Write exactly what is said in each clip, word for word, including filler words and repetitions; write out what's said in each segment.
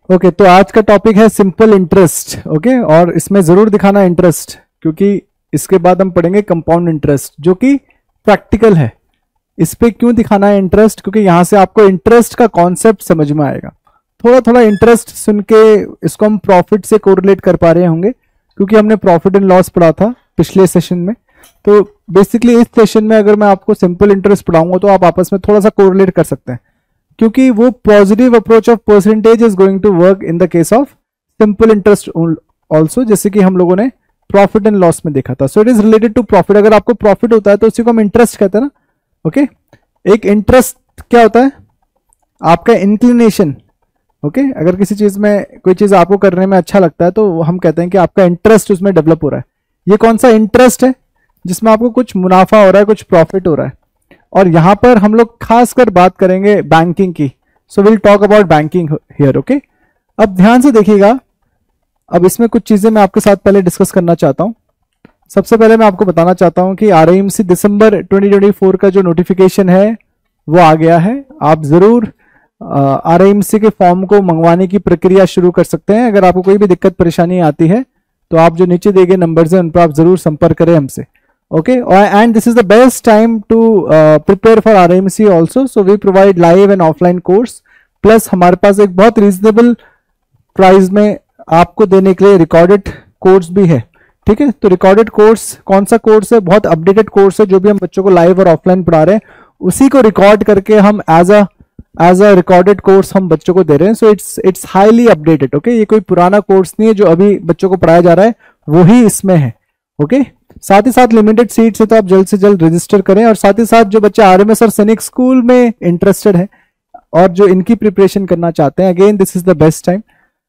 Okay okay, तो आज का टॉपिक है सिंपल इंटरेस्ट। ओके, और इसमें जरूर दिखाना इंटरेस्ट, क्योंकि इसके बाद हम पढ़ेंगे कंपाउंड इंटरेस्ट जो कि प्रैक्टिकल है। इस पे क्यों दिखाना है इंटरेस्ट? क्योंकि यहां से आपको इंटरेस्ट का कॉन्सेप्ट समझ में आएगा। थोड़ा थोड़ा इंटरेस्ट सुन के इसको हम प्रॉफिट से कोरिलेट कर पा रहे होंगे, क्योंकि हमने प्रॉफिट एंड लॉस पढ़ा था पिछले सेशन में। तो बेसिकली इस सेशन में अगर मैं आपको सिंपल इंटरेस्ट पढ़ाऊंगा तो आप आपस में थोड़ा सा कोरिलेट कर सकते हैं, क्योंकि वो positive approach of percentage is going to work in the case of simple interest also, जैसे कि हम लोगों ने प्रॉफिट एंड लॉस में देखा था। So it is related to profit. अगर आपको प्रॉफिट होता है तो उसी को हम इंटरेस्ट कहते हैं ना। Okay okay? एक इंटरेस्ट क्या होता है? आपका इंक्लिनेशन। Okay okay? अगर किसी चीज में कोई चीज आपको करने में अच्छा लगता है तो हम कहते हैं कि आपका इंटरेस्ट उसमें डेवलप हो रहा है। ये कौन सा इंटरेस्ट है? जिसमें आपको कुछ मुनाफा हो रहा है, कुछ प्रॉफिट हो रहा है। और यहां पर हम लोग खासकर बात करेंगे बैंकिंग की। So will talk about banking here. Okay, अब ध्यान से देखिएगा। अब इसमें कुछ चीजें मैं आपके साथ पहले डिस्कस करना चाहता हूं। सबसे पहले मैं आपको बताना चाहता हूं कि आरआईएमसी दिसंबर ट्वेंटी ट्वेंटी फोर का जो नोटिफिकेशन है वो आ गया है। आप जरूर आरआईएमसी के फॉर्म को मंगवाने की प्रक्रिया शुरू कर सकते हैं। अगर आपको कोई भी दिक्कत परेशानी आती है तो आप जो नीचे दिए गए नंबर्स हैं उन पर आप जरूर संपर्क करें हमसे। Okay, and this is the best time to uh, prepare for R I M C also. So we provide live and offline course. Plus हमारे पास एक बहुत reasonable प्राइस में आपको देने के लिए रिकॉर्डेड कोर्स भी है। ठीक है, तो रिकॉर्डेड कोर्स कौन सा कोर्स है? बहुत अपडेटेड कोर्स है। जो भी हम बच्चों को लाइव और ऑफलाइन पढ़ा रहे हैं उसी को रिकॉर्ड करके हम as a as a recorded course हम बच्चों को दे रहे हैं। So it's it's highly updated. Okay, ये कोई पुराना कोर्स नहीं है जो अभी बच्चों को पढ़ाया जा रहा है, वही इसमें है। Okay okay? साथ ही साथ लिमिटेड सीट्स है, तो आप जल्द से जल्द रजिस्टर करें। और साथ ही साथ जो बच्चे आरएमएस और सैनिक स्कूल में इंटरेस्टेड है और जो इनकी प्रिपरेशन करना चाहते हैं, again this is the best time.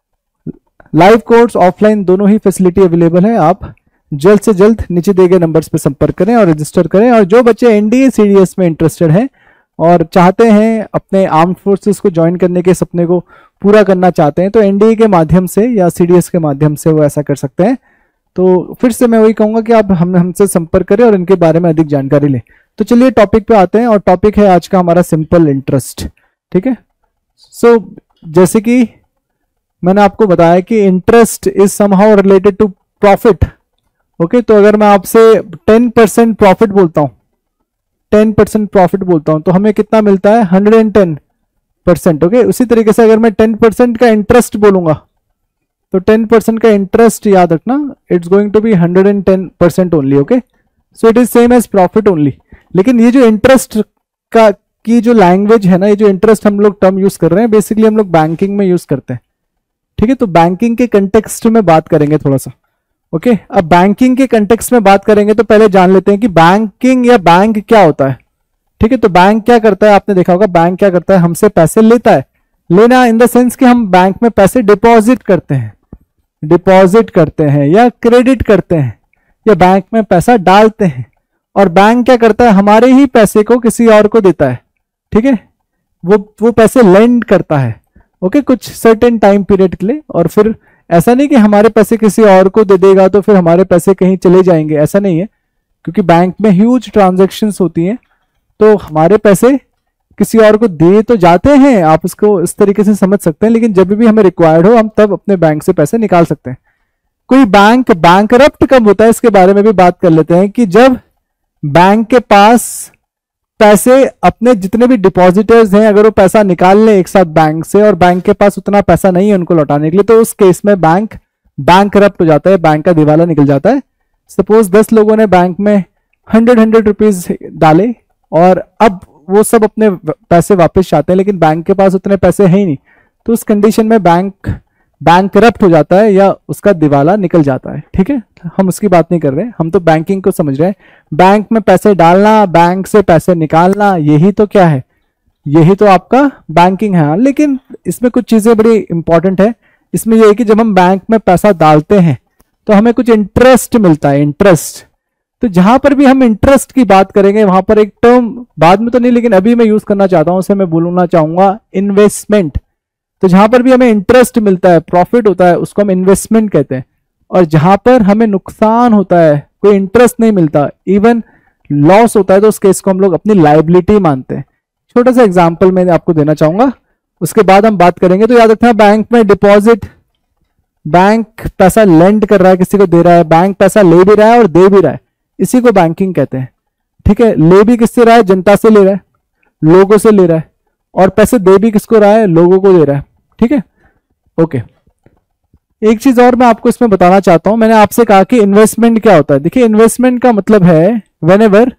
Live course offline दोनों ही फैसिलिटी अवेलेबल है। आप जल्द से जल्द नीचे दिए गए नंबर्स पे संपर्क करें और रजिस्टर करें। और जो बच्चे एनडीए सीडीएस में इंटरेस्टेड हैं और चाहते हैं अपने आर्म्ड फोर्सेस को ज्वाइन करने के सपने को पूरा करना चाहते हैं, तो एनडीए के माध्यम से या सीडीएस के माध्यम से वो ऐसा कर सकते हैं। तो फिर से मैं वही कहूंगा कि आप हम हमसे संपर्क करें और इनके बारे में अधिक जानकारी लें। तो चलिए टॉपिक पे आते हैं, और टॉपिक है आज का हमारा सिंपल इंटरेस्ट। ठीक है, सो so, जैसे कि मैंने आपको बताया कि interest is somehow related to profit. Okay, तो अगर मैं आपसे टेन परसेंट प्रॉफिट बोलता हूं टेन परसेंट प्रॉफिट बोलता हूं तो हमें कितना मिलता है? Hundred and ten percent. Okay, उसी तरीके से अगर मैं टेन परसेंट का इंटरेस्ट बोलूंगा तो टेन परसेंट का इंटरेस्ट याद रखना, it's going to be hundred and ten percent only. Okay, so it is same as profit only. लेकिन ये जो इंटरेस्ट का की जो लैंग्वेज है ना, ये जो इंटरेस्ट हम लोग टर्म यूज कर रहे हैं, बेसिकली हम लोग बैंकिंग में यूज करते हैं। ठीक है, तो बैंकिंग के कंटेक्स्ट में बात करेंगे थोड़ा सा। ओके, अब बैंकिंग के कंटेक्स्ट में बात करेंगे तो पहले जान लेते हैं कि बैंकिंग या बैंक क्या होता है। ठीक है, तो बैंक क्या करता है? आपने देखा होगा बैंक क्या करता है, हमसे पैसे लेता है। लेना इन द सेंस कि हम बैंक में पैसे डिपॉजिट करते हैं डिपॉजिट करते हैं या क्रेडिट करते हैं या बैंक में पैसा डालते हैं। और बैंक क्या करता है? हमारे ही पैसे को किसी और को देता है। ठीक है, वो वो पैसे लेंड करता है। ओके, कुछ सर्टेन टाइम पीरियड के लिए। और फिर ऐसा नहीं कि हमारे पैसे किसी और को दे देगा तो फिर हमारे पैसे कहीं चले जाएंगे, ऐसा नहीं है। क्योंकि बैंक में ह्यूज ट्रांजैक्शंस होती हैं, तो हमारे पैसे किसी और को दे तो जाते हैं, आप उसको इस तरीके से समझ सकते हैं। लेकिन जब भी हमें रिक्वायर्ड हो हम तब अपने बैंक से पैसे निकाल सकते हैं। कोई बैंक बैंकरप्ट कब होता है, इसके बारे में भी बात कर लेते हैं कि जब बैंक के पास पैसे, अपने जितने भी डिपॉजिटर्स हैं, अगर वो पैसा निकाल लें एक साथ बैंक से और बैंक के पास उतना पैसा नहीं है उनको लौटाने के लिए, तो उस केस में बैंक बैंकरप्ट हो जाता है, बैंक का दिवाला निकल जाता है। सपोज दस लोगों ने बैंक में हंड्रेड हंड्रेड रुपीज डाले और अब वो सब अपने पैसे वापस चाहते हैं, लेकिन बैंक के पास उतने पैसे हैं ही नहीं, तो उस कंडीशन में बैंक बैंक करप्ट हो जाता है या उसका दिवाला निकल जाता है। ठीक है, हम उसकी बात नहीं कर रहे, हम तो बैंकिंग को समझ रहे हैं। बैंक में पैसे डालना, बैंक से पैसे निकालना, यही तो क्या है? यही तो आपका बैंकिंग है। लेकिन इसमें कुछ चीजें बड़ी इंपॉर्टेंट है। इसमें यह है कि जब हम बैंक में पैसा डालते हैं तो हमें कुछ इंटरेस्ट मिलता है, इंटरेस्ट। तो जहां पर भी हम इंटरेस्ट की बात करेंगे वहां पर एक टर्म बाद में तो नहीं, लेकिन अभी मैं यूज करना चाहता हूं, उसे मैं बोलना चाहूंगा इन्वेस्टमेंट। तो जहां पर भी हमें इंटरेस्ट मिलता है, प्रॉफिट होता है, उसको हम इन्वेस्टमेंट कहते हैं। और जहां पर हमें नुकसान होता है, कोई इंटरेस्ट नहीं मिलता, इवन लॉस होता है, तो उस केस को हम लोग अपनी लायबिलिटी मानते हैं। छोटा सा एग्जांपल मैं आपको देना चाहूंगा। उसके बाद हम बात करेंगे। तो याद रखना बैंक में डिपॉजिट, बैंक पैसा लेंड कर रहा है, किसी को दे रहा है, बैंक पैसा ले भी रहा है और दे भी रहा है, इसी को बैंकिंग कहते हैं। ठीक है, ले भी किससे रहा है, जनता से ले रहा है, लोगों से ले रहा है, और पैसे दे भी किसको रहा है, लोगों को दे रहा है। ठीक है, ओके। एक चीज और मैं आपको इसमें बताना चाहता हूं, मैंने आपसे कहा कि इन्वेस्टमेंट क्या होता है। देखिए, इन्वेस्टमेंट का मतलब है व्हेनेवर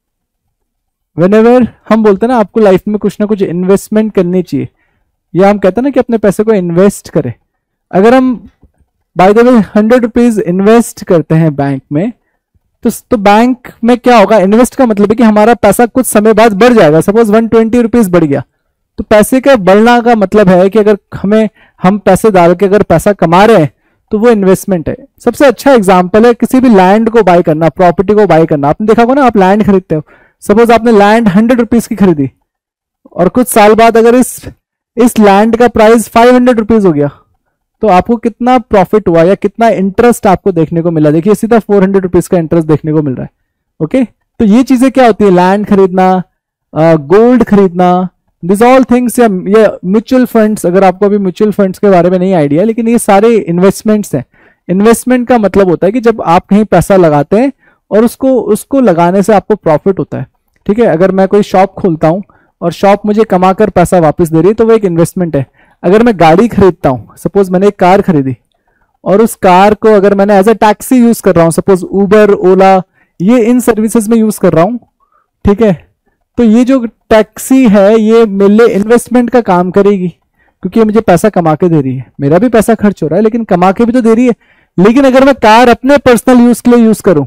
व्हेनेवर हम बोलते हैं ना आपको लाइफ में कुछ ना कुछ इन्वेस्टमेंट करनी चाहिए, या हम कहते हैं ना कि अपने पैसे को इन्वेस्ट करें। अगर हम by the way hundred rupees invest करते हैं बैंक में, तो तो बैंक में क्या होगा, इन्वेस्ट का मतलब है कि हमारा पैसा कुछ समय बाद बढ़ जाएगा। सपोज वन ट्वेंटी रुपीज बढ़ गया, तो पैसे का बढ़ना का मतलब है कि अगर हमें हम पैसे डाल के अगर पैसा कमा रहे हैं तो वो इन्वेस्टमेंट है। सबसे अच्छा एग्जांपल है किसी भी लैंड को बाय करना, प्रॉपर्टी को बाय करना। आपने देखा होगा ना, आप लैंड खरीदते हो, सपोज आपने लैंड हंड्रेड रुपीज की खरीदी और कुछ साल बाद अगर इस इस लैंड का प्राइस फाइव हंड्रेड रुपीज हो गया, तो आपको कितना प्रॉफिट हुआ या कितना इंटरेस्ट आपको देखने को मिला। देखिए, सीधा फोर हंड्रेड रुपीज का इंटरेस्ट देखने को मिल रहा है। ओके, तो ये चीजें क्या होती है, लैंड खरीदना, गोल्ड खरीदना, दिस ऑल थिंग्स, या म्यूचुअल फंड्स। अगर आपको अभी म्यूचुअल फंड्स के बारे में नहीं आइडिया, लेकिन ये सारे इन्वेस्टमेंट्स हैं। इन्वेस्टमेंट का मतलब होता है कि जब आप कहीं पैसा लगाते हैं और उसको उसको लगाने से आपको प्रॉफिट होता है। ठीक है, अगर मैं कोई शॉप खोलता हूं और शॉप मुझे कमा कर पैसा वापस दे रही है, तो वो एक इन्वेस्टमेंट है। अगर मैं गाड़ी खरीदता हूं, सपोज मैंने एक कार खरीदी और उस कार को अगर मैंने एज अ टैक्सी यूज कर रहा हूं, सपोज उबर, ओला, ये इन सर्विसेज में यूज कर रहा हूं, ठीक है, तो ये जो टैक्सी है ये मेरे लिए इन्वेस्टमेंट का काम करेगी, क्योंकि ये मुझे पैसा कमा के दे रही है। मेरा भी पैसा खर्च हो रहा है, लेकिन कमा के भी तो दे रही है। लेकिन अगर मैं कार अपने पर्सनल यूज के लिए यूज करूं,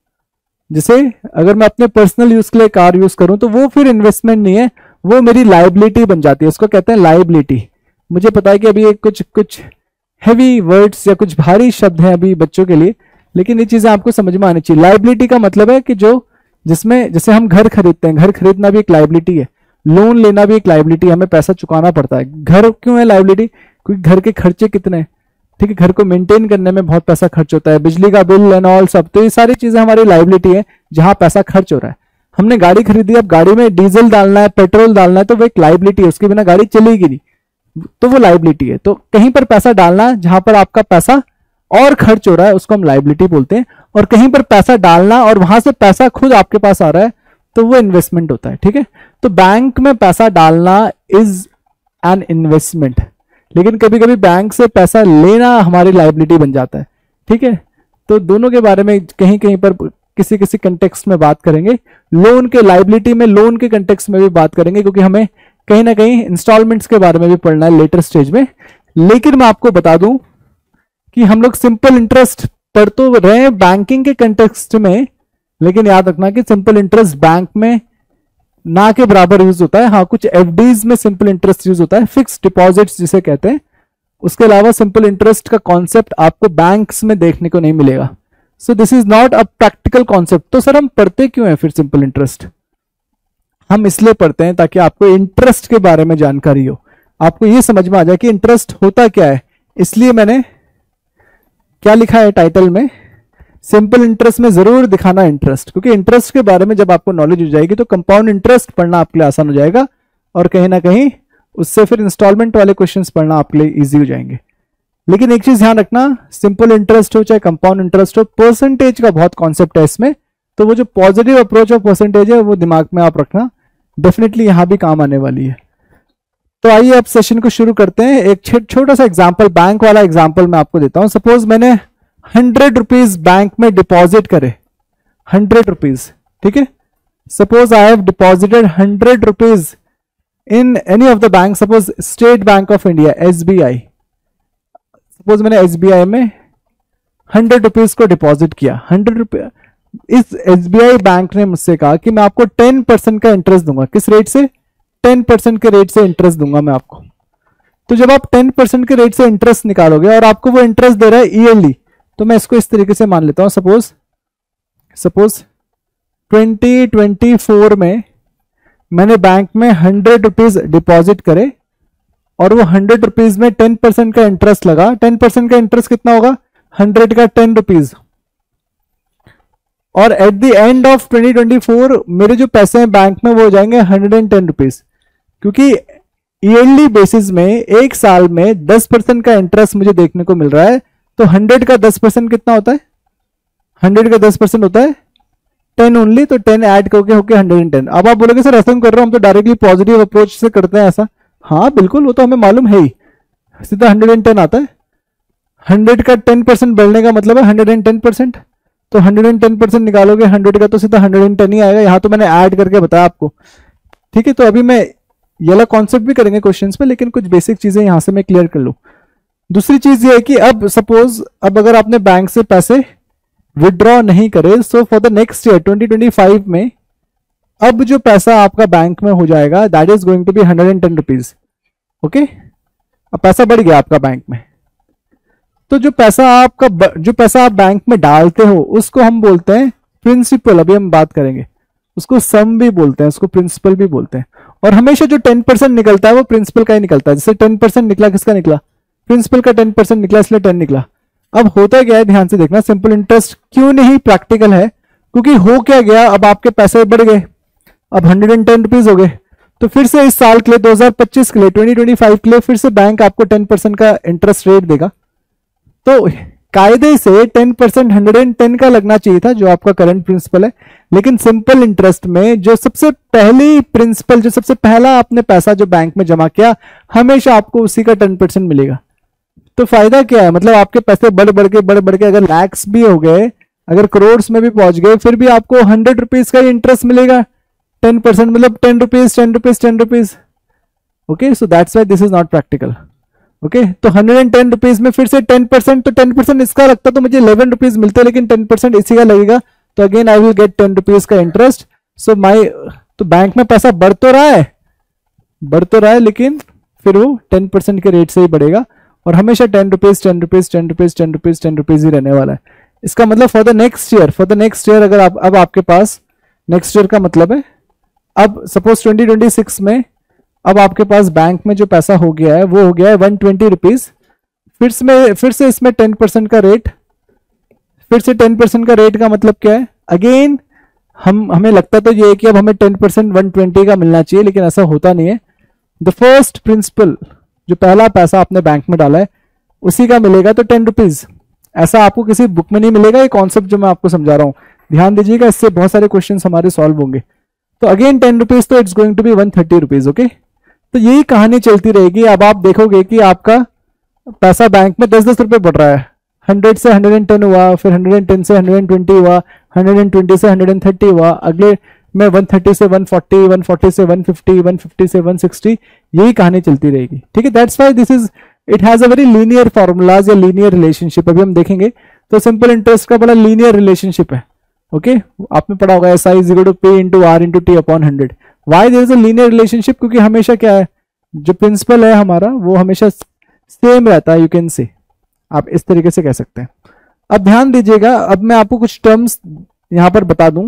जैसे अगर मैं अपने पर्सनल यूज के लिए कार यूज करूं, तो वो फिर इन्वेस्टमेंट नहीं है, वो मेरी लाइबिलिटी बन जाती है। उसको कहते हैं लाइबिलिटी। मुझे पता है कि अभी ये कुछ कुछ हैवी वर्ड्स या कुछ भारी शब्द हैं अभी बच्चों के लिए, लेकिन ये चीजें आपको समझ में आनी चाहिए। लाइबिलिटी का मतलब है कि जो जिसमें जैसे हम घर खरीदते हैं, घर खरीदना भी एक लाइबिलिटी है, लोन लेना भी एक लाइबिलिटी है, हमें पैसा चुकाना पड़ता है। घर क्यों है लाइबिलिटी, क्योंकि घर के खर्चे कितने हैं, ठीक है, घर को मेंटेन करने में बहुत पैसा खर्च होता है, बिजली का बिल एंड ऑल सब, तो ये सारी चीजें हमारी लाइबिलिटी है जहां पैसा खर्च हो रहा है। हमने गाड़ी खरीदी, अब गाड़ी में डीजल डालना है, पेट्रोल डालना है, तो वो एक लाइबिलिटी है, उसके बिना गाड़ी चलेगी नहीं, तो वो लाइबिलिटी है। तो कहीं पर पैसा डालना है जहां पर आपका पैसा और खर्च हो रहा है, उसको हम लाइबिलिटी बोलते हैं, और कहीं पर पैसा डालना और वहां से पैसा खुद आपके पास आ रहा है, तो वो इन्वेस्टमेंट होता है। ठीक है, तो बैंक में पैसा डालना इज एन इन्वेस्टमेंट, लेकिन कभी कभी बैंक से पैसा लेना हमारी लाइबिलिटी बन जाता है। ठीक है, तो दोनों के बारे में कहीं कहीं पर किसी किसी कंटेक्स्ट में बात करेंगे। लोन के लाइबिलिटी में, लोन के कंटेक्स्ट में भी बात करेंगे, क्योंकि हमें कहीं ना कहीं इंस्टॉलमेंट्स के बारे में भी पढ़ना है लेटर स्टेज में। लेकिन मैं आपको बता दूं कि हम लोग सिंपल इंटरेस्ट पढ़ तो रहे हैं बैंकिंग के कंटेक्स्ट में, लेकिन याद रखना कि सिंपल इंटरेस्ट बैंक में ना के बराबर यूज होता है। हाँ, कुछ एफडीज में सिंपल इंटरेस्ट यूज होता है, फिक्स डिपॉजिट्स जिसे कहते हैं। उसके अलावा सिंपल इंटरेस्ट का कॉन्सेप्ट आपको बैंक्स में देखने को नहीं मिलेगा। So this is not a practical concept. तो सर हम पढ़ते क्यों हैं फिर सिंपल इंटरेस्ट? हम इसलिए पढ़ते हैं ताकि आपको इंटरेस्ट के बारे में जानकारी हो, आपको ये समझ में आ जाए कि इंटरेस्ट होता क्या है। इसलिए मैंने क्या लिखा है टाइटल में, सिंपल इंटरेस्ट में जरूर दिखाना इंटरेस्ट, क्योंकि इंटरेस्ट के बारे में जब आपको नॉलेज हो जाएगी तो कंपाउंड इंटरेस्ट पढ़ना आपके लिए आसान हो जाएगा, और कहीं ना कहीं उससे फिर इंस्टॉलमेंट वाले क्वेश्चंस पढ़ना आपके लिए इजी हो जाएंगे। लेकिन एक चीज ध्यान रखना, सिंपल इंटरेस्ट हो चाहे कंपाउंड इंटरेस्ट हो, परसेंटेज का बहुत कॉन्सेप्ट है इसमें, तो वो जो पॉजिटिव अप्रोच ऑफ परसेंटेज है वो दिमाग में आप रखना, डेफिनेटली यहां भी काम आने वाली है। तो आइए अब सेशन को शुरू करते हैं। एक छोटा सा एग्जांपल, बैंक वाला एग्जांपल मैं आपको देता हूं। सपोज मैंने हंड्रेड रुपीज बैंक में डिपॉजिट करे, हंड्रेड रुपीज, ठीक है। Suppose I have deposited hundred rupees in any of the bank, suppose State Bank of India, SBI. Suppose मैंने एसबीआई में हंड्रेड रुपीज को डिपॉजिट किया, हंड्रेड रुपये। इस एसबीआई बैंक ने मुझसे कहा कि मैं आपको टेन परसेंट का इंटरेस्ट दूंगा। किस रेट से? टेन परसेंट के रेट से इंटरेस्ट दूंगा मैं आपको। तो जब आप टेन परसेंट के रेट से इंटरेस्ट निकालोगे और आपको वो इंटरेस्ट दे रहा है ईयरली, तो मैं इसको इस तरीके से मान लेता हूं। Suppose suppose twenty twenty four में मैंने बैंक में हंड्रेड रुपीज डिपॉजिट करे और वो हंड्रेड रुपीज में टेन परसेंट का इंटरेस्ट लगा। टेन परसेंट का इंटरेस्ट कितना होगा? हंड्रेड का टेन रुपीज। और at the end of twenty twenty four मेरे जो पैसे हैं बैंक में वो हो जाएंगे हंड्रेड एंड टेन रुपीज, क्योंकि ईयरली बेसिस में एक साल में दस परसेंट का इंटरेस्ट मुझे देखने को मिल रहा है, तो हंड्रेड का दस परसेंट कितना होता है? हंड्रेड का दस परसेंट होता है टेन ओनली, तो टेन ऐड करके होके हंड्रेड एंड टेन। अब आप बोलोगे सर ऐसा कर रहा हूं, हम तो डायरेक्टली पॉजिटिव अप्रोच से करते हैं ऐसा। हाँ बिल्कुल, वो तो हमें मालूम है ही, सीधा हंड्रेड एंड टेन आता है। हंड्रेड का टेन परसेंट बढ़ने का मतलब है हंड्रेड एंड टेन परसेंट, तो हंड्रेड एंड टेन परसेंट निकालोगे हंड्रेड का तो सीधा हंड्रेड एंड टेन ही आएगा। यहाँ तो मैंने ऐड करके बताया आपको, ठीक है। तो अभी मैं ये वाला कॉन्सेप्ट भी करेंगे क्वेश्चंस पे, लेकिन कुछ बेसिक चीजें यहां से मैं क्लियर कर लूं। दूसरी चीज ये है कि अब सपोज अब अगर आपने बैंक से पैसे विड्रॉ नहीं करे, so for the next year twenty twenty five में अब जो पैसा आपका बैंक में हो जाएगा that is going to be hundred and ten rupees. Okay, अब पैसा बढ़ गया आपका बैंक में, तो जो पैसा आपका जो पैसा आप बैंक में डालते हो उसको हम बोलते हैं प्रिंसिपल। अभी हम बात करेंगे, उसको सम भी बोलते हैं, उसको प्रिंसिपल भी बोलते हैं। और हमेशा जो टेन परसेंट निकलता है वो प्रिंसिपल का ही निकलता है। जैसे टेन परसेंट निकला, किसका निकला? प्रिंसिपल का टेन परसेंट निकला, इसलिए टेन निकला। अब होता क्या है, ध्यान से देखना, सिंपल इंटरेस्ट क्यों नहीं प्रैक्टिकल है? क्योंकि हो क्या गया, अब आपके पैसे बढ़ गए, अब हंड्रेड एंड टेन रुपीज हो गए, तो फिर से इस साल के लिए दो हज़ार पच्चीस के लिए ट्वेंटी ट्वेंटी फाइव के लिए फिर से बैंक आपको टेन परसेंट का इंटरेस्ट रेट देगा। तो कायदे से ten percent hundred and ten का लगना चाहिए था जो आपका करंट प्रिंसिपल है, लेकिन सिंपल इंटरेस्ट में जो सबसे पहली प्रिंसिपल, जो सबसे पहला आपने पैसा जो बैंक में जमा किया, हमेशा आपको उसी का टेन परसेंट मिलेगा। तो फायदा क्या है, मतलब आपके पैसे बढ़ बढ़ के बढ़ बढ़ के अगर लैक्स भी हो गए, अगर करोड़ में भी पहुंच गए, फिर भी आपको हंड्रेड रुपीज का इंटरेस्ट मिलेगा, टेन परसेंट मतलब ten rupees ten rupees ten rupees okay, so that's why this is not practical. Okay, तो हंड्रेड एंड टेन रुपीज में फिर से टेन परसेंट, तो टेन परसेंट इसका लगता तो मुझे इलेवन रुपीज मिलते, लेकिन टेन परसेंट इसी का लगेगा, तो again I will get ten rupees का इंटरेस्ट। सो माई, तो बैंक में पैसा बढ़ तो रहा है बढ़ तो रहा है लेकिन फिर वो टेन परसेंट के रेट से ही बढ़ेगा, और हमेशा ten rupees ten rupees ten rupees ten rupees ten rupees ही रहने वाला है। इसका मतलब for the next year for the next year अगर आप अब आपके पास नेक्स्ट ईयर का मतलब है, अब सपोज ट्वेंटी ट्वेंटी सिक्स में अब आपके पास बैंक में जो पैसा हो गया है वो हो गया है वन ट्वेंटी रुपीज, फिर से फिर से इसमें टेन परसेंट का रेट, फिर से टेन परसेंट का रेट का मतलब क्या है, अगेन हम हमें लगता तो ये है कि अब हमें टेन परसेंट वन ट्वेंटी का मिलना चाहिए, लेकिन ऐसा होता नहीं है। द फर्स्ट प्रिंसिपल, जो पहला पैसा आपने बैंक में डाला है उसी का मिलेगा, तो टेन रुपीज। ऐसा आपको किसी बुक में नहीं मिलेगा, ये कॉन्सेप्ट जो मैं आपको समझा रहा हूं, ध्यान दीजिएगा, इससे बहुत सारे क्वेश्चन हमारे सॉल्व होंगे। तो अगेन टेन रुपीज, तो it's going to be one thirty rupees. Okay, तो यही कहानी चलती रहेगी। अब आप देखोगे कि आपका पैसा बैंक में दस दस रुपए बढ़ रहा है, हंड्रेड से हंड्रेड एंड टेन हुआ, फिर हंड्रेड एंड टेन से हंड्रेड एंड ट्वेंटी हुआ, हंड्रेड एंड ट्वेंटी से हंड्रेड एंड थर्टी हुआ, अगले में वन थर्टी से वन फोर्टी, वन फोर्टी से वन फिफ्टी, वन फिफ्टी से वन सिक्सटी, यही कहानी चलती रहेगी। ठीक है, that's why this is it has a very linear formulas या लीनियर रिलेशनशिप। अभी हम देखेंगे तो सिंपल इंटरेस्ट का बड़ा लीनियर रिलेशनशिप है। ओके, आपने पढ़ा होगा S I is equal to P into R into T upon hundred. Why there is a linear relationship? क्योंकि हमेशा क्या है, जो प्रिंसिपल है हमारा वो हमेशा सेम रहता है, यू कैन से, आप इस तरीके से कह सकते हैं। अब ध्यान दीजिएगा, अब मैं आपको कुछ टर्म्स यहां पर बता दूं।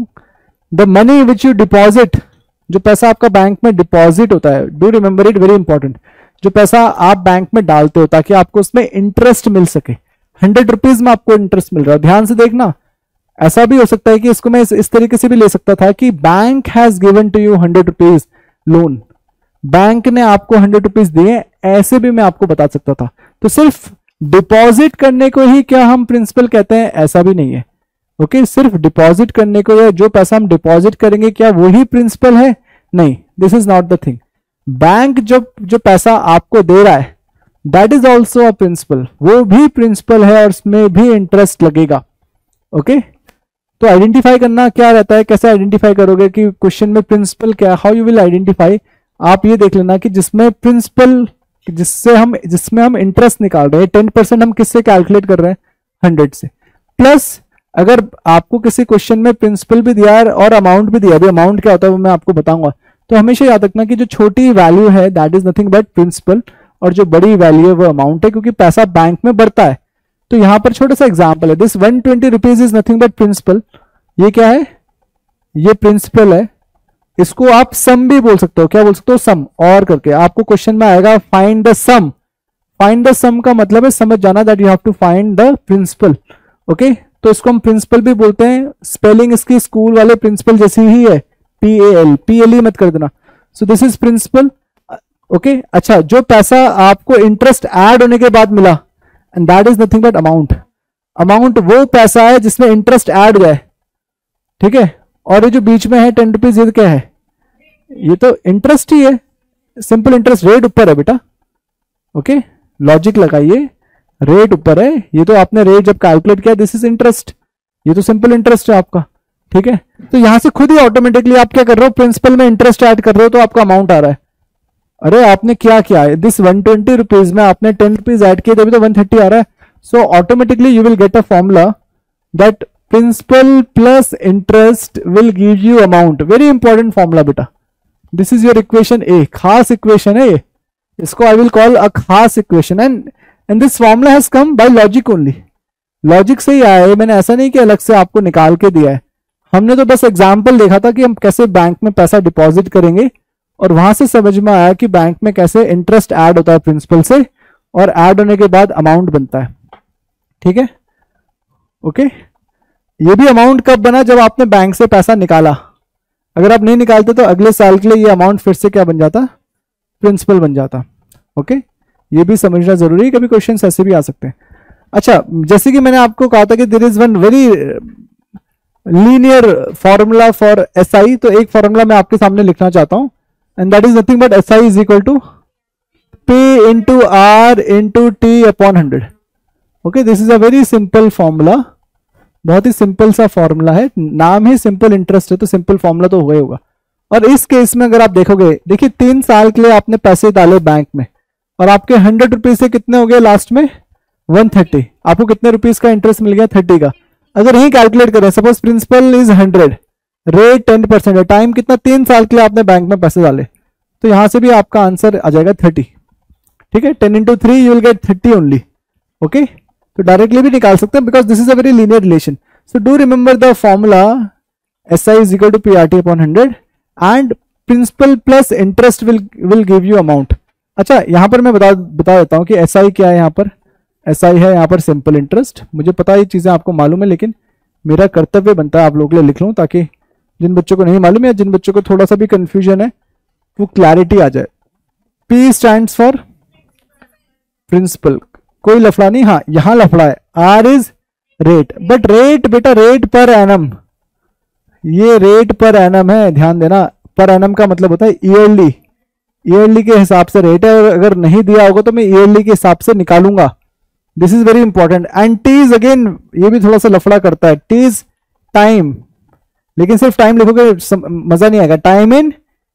The money which you deposit, जो पैसा आपका बैंक में डिपॉजिट होता है, do remember it, very important, जो पैसा आप बैंक में डालते हो ताकि आपको उसमें इंटरेस्ट मिल सके, हंड्रेड रुपीज में आपको इंटरेस्ट मिल रहा है। ध्यान से देखना, ऐसा भी हो सकता है कि इसको मैं इस, इस तरीके से भी ले सकता था कि bank has given to you hundred rupees loan, bank ने आपको हंड्रेड रुपीज दिए, ऐसे भी मैं आपको बता सकता था। तो सिर्फ डिपॉजिट करने को ही क्या हम प्रिंसिपल कहते हैं, ऐसा भी नहीं है। ओके okay, सिर्फ डिपॉजिट करने को या जो पैसा हम डिपॉजिट करेंगे क्या वही प्रिंसिपल है? नहीं, this is not the thing. Bank जो जो पैसा आपको दे रहा है that is also a principal, वो भी प्रिंसिपल है और उसमें भी इंटरेस्ट लगेगा। Okay okay? तो आइडेंटिफाई करना क्या रहता है, कैसे आइडेंटिफाई करोगे कि क्वेश्चन में प्रिंसिपल क्या, हाउ यू विल आइडेंटिफाई। आप ये देख लेना कि जिसमें प्रिंसिपल, जिससे हम जिसमें हम इंटरेस्ट निकाल रहे हैं, टेन परसेंट हम किससे कैलकुलेट कर रहे हैं, हंड्रेड से, प्लस अगर आपको किसी क्वेश्चन में प्रिंसिपल भी दिया है और अमाउंट भी दिया, अभी अमाउंट क्या होता है वो मैं आपको बताऊंगा। तो हमेशा याद रखना कि जो छोटी वैल्यू है that is nothing but principal, और जो बड़ी वैल्यू है वो अमाउंट है, क्योंकि पैसा बैंक में बढ़ता है। तो यहां पर छोटा सा एग्जांपल है, this one twenty rupees is nothing but principal. ये क्या है, ये प्रिंसिपल है, इसको आप सम भी बोल सकते हो। क्या बोल सकते हो, सम, और करके आपको क्वेश्चन में आएगा find the sum. Find the sum का मतलब है समझ जाना that you have to find the principal. Okay, तो इसको हम प्रिंसिपल भी बोलते हैं, स्पेलिंग इसकी स्कूल वाले प्रिंसिपल जैसी ही है, P A L, P L ही मत कर देना। So this is principal. Okay okay? अच्छा, जो पैसा आपको इंटरेस्ट ऐड होने के बाद मिला, and that is nothing but amount. Amount वो पैसा है जिसमें इंटरेस्ट ऐड गए, ठीक है। और ये जो बीच में है टेन रुपीज, ये क्या है? ये तो इंटरेस्ट ही है, सिंपल इंटरेस्ट। रेट ऊपर है बेटा, ओके, लॉजिक लगाइए, रेट ऊपर है। ये तो आपने रेट जब कैलकुलेट किया, दिस इज इंटरेस्ट, ये तो सिंपल इंटरेस्ट है आपका, ठीक है। तो यहां से खुद ही ऑटोमेटिकली आप क्या कर रहे हो, प्रिंसिपल में इंटरेस्ट ऐड कर रहे हो, तो आपका अमाउंट आ रहा है। अरे आपने क्या किया, दिस वन ट्वेंटी रुपीज में आपने टेन रुपीज ऐड किए, तभी तो वन थर्टी आ रहा है। So automatically you will get a formula that principal plus interest will give you amount. Very important formula बेटा, this is your equation A, खास इक्वेशन है ये, इसको आई विल कॉल अ खास equation. And and this formula has come by logic only, logic से ही आया है, मैंने ऐसा नहीं कि अलग से आपको निकाल के दिया है। हमने तो बस एग्जाम्पल देखा था कि हम कैसे बैंक में पैसा डिपॉजिट करेंगे, और वहां से समझ में आया कि बैंक में कैसे इंटरेस्ट ऐड होता है प्रिंसिपल से, और ऐड होने के बाद अमाउंट बनता है, ठीक है। ओके, ये भी अमाउंट कब बना, जब आपने बैंक से पैसा निकाला। अगर आप नहीं निकालते तो अगले साल के लिए ये अमाउंट फिर से क्या बन जाता, प्रिंसिपल बन जाता। ओके, ये भी समझना जरूरी है, कभी क्वेश्चन ऐसे भी आ सकते हैं। अच्छा, जैसे कि मैंने आपको कहा था कि there is one very linear formula for SI, तो एक फॉर्मूला मैं आपके सामने लिखना चाहता हूं, and that is nothing but SI is equal to P into R into T upon hundred. Okay, this is a very simple formula, बहुत ही सिंपल सा फॉर्मूला है, नाम ही सिंपल इंटरेस्ट है तो सिंपल फॉर्मूला तो होगा ही होगा। और इस केस में अगर आप देखोगे, देखिए तीन साल के लिए आपने पैसे डाले बैंक में, और आपके हंड्रेड रुपीज से कितने हो गए लास्ट में, वन थर्टी। आपको कितने रुपीज का इंटरेस्ट मिल गया, थर्टी का। अगर यही कैलकुलेट करें, suppose principal is hundred, rate ten percent है, टाइम कितना, तीन साल के लिए आपने बैंक में पैसे डाले, तो यहां से भी आपका आंसर आ जाएगा थर्टी, ठीक है। Ten into three you will get thirty only. Okay, तो डायरेक्टली भी निकाल सकते हैं because this is a very linear relation. So do remember the formula S I is equal to P R T upon hundred, and principal plus interest will will give you amount. अच्छा, यहां पर मैं बता बता देता हूं कि S I क्या है। यहाँ पर एस आई है यहाँ पर सिंपल इंटरेस्ट। मुझे पता है ये चीजें आपको मालूम है, लेकिन मेरा कर्तव्य बनता है आप लोगों के लिए लिख लूं, ताकि जिन बच्चों को नहीं मालूम या जिन बच्चों को थोड़ा सा भी कंफ्यूजन है वो क्लैरिटी आ जाए। P स्टैंड्स फॉर प्रिंसिपल, कोई लफड़ा नहीं, हाँ यहां लफड़ा है। R is rate, but rate बेटा रेट पर एनम, ये रेट पर एनम है, ध्यान देना। पर एनम का मतलब होता है ईयरली, ईयरली के हिसाब से रेट है। अगर नहीं दिया होगा तो मैं ईयरली के हिसाब से निकालूंगा। This is very important. And T is again, ये भी थोड़ा सा लफड़ा करता है। टी इज टाइम, लेकिन सिर्फ टाइम लिखोगे मजा नहीं आएगा। टाइम इन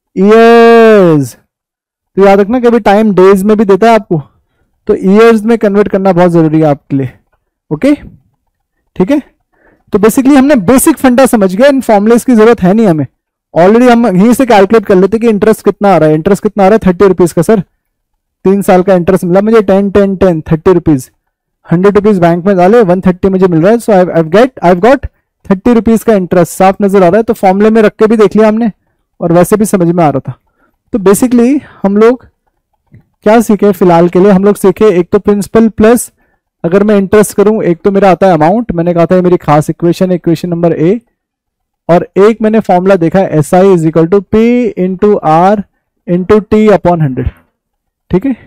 ईयर्स, तो याद रखना कभी टाइम डेज में भी देता है आपको, तो ईयर्स में कन्वर्ट करना बहुत जरूरी है आपके लिए। ओके, ठीक है। तो बेसिकली हमने बेसिक फंडा समझ गया, इन फॉर्मुलेस की जरूरत है नहीं हमें, ऑलरेडी हम यहीं से कैलकुलेट कर लेते कि इंटरेस्ट कितना आ रहा है। इंटरेस्ट कितना आ रहा है, थर्टी रुपीज का सर, तीन साल का इंटरेस्ट मिला मुझे, ten ten ten thirty rupees, hundred rupees bank में डाले, वन थर्टी मुझे मिल रहा है। So I get I got thirty rupees का इंटरेस्ट, साफ नजर आ रहा है। तो फॉर्मुले में रख के भी देख लिया हमने, और वैसे भी समझ में आ रहा था। तो बेसिकली हम लोग क्या सीखे फिलहाल के लिए, हम लोग सीखे एक तो प्रिंसिपल प्लस अगर मैं इंटरेस्ट करूं, एक तो मेरा आता है अमाउंट, मैंने कहा था मेरी खास इक्वेशन, इक्वेशन नंबर ए, और एक मैंने फॉर्मूला देखा है S I is equal to P into R into T upon hundred, ठीक है।